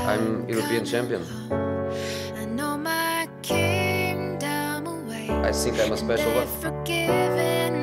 I'm European champion. I think I'm a special one.